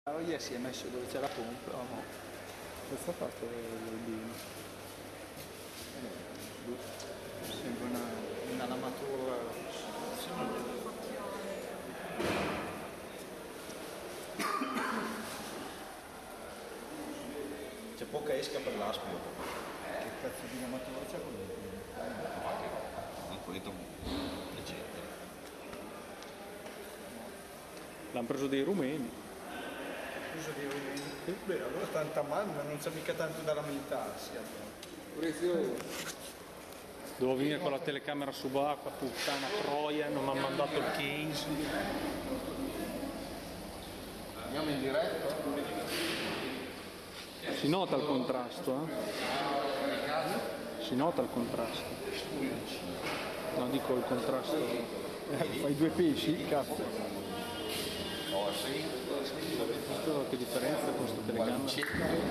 Ieri si è messo dove c'è la pompa, no? Cosa ha fatto l'Albino? Sembra una lamatura. C'è poca esca per l'aspio. Che cazzo di lamatura c'è quello? Questo leggero. L'hanno preso dei rumeni. Uso di rumeni. Beh, allora tanta mano, non c'è mica tanto da lamentarsi. Devo venire con la telecamera subacquea, puttana troia, non mi hanno mandato il case. Andiamo in diretta? Si nota il contrasto, Si nota il contrasto. No, dico il contrasto. Fai due pesci, cazzo. Oh, sì. Che differenza con questa telecamera.